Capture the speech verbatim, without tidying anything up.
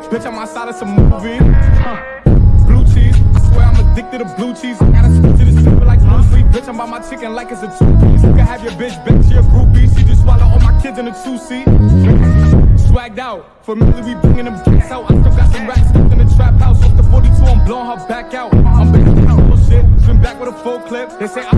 Bitch, I'm outside of some movie. Huh. Blue cheese, I swear I'm addicted to blue cheese. I gotta stick to this super like blue sleep. Bitch, I'm by my chicken like it's a two-piece. You can have your bitch back to your groupie. She just swallow all my kids in a two-seat. Swagged out, familiar, we bringing them kicks out. I still got some racks stuck in the trap house. Off the forty-two, I'm blowing her back out. I'm back in bullshit, swim back with a full clip. They say I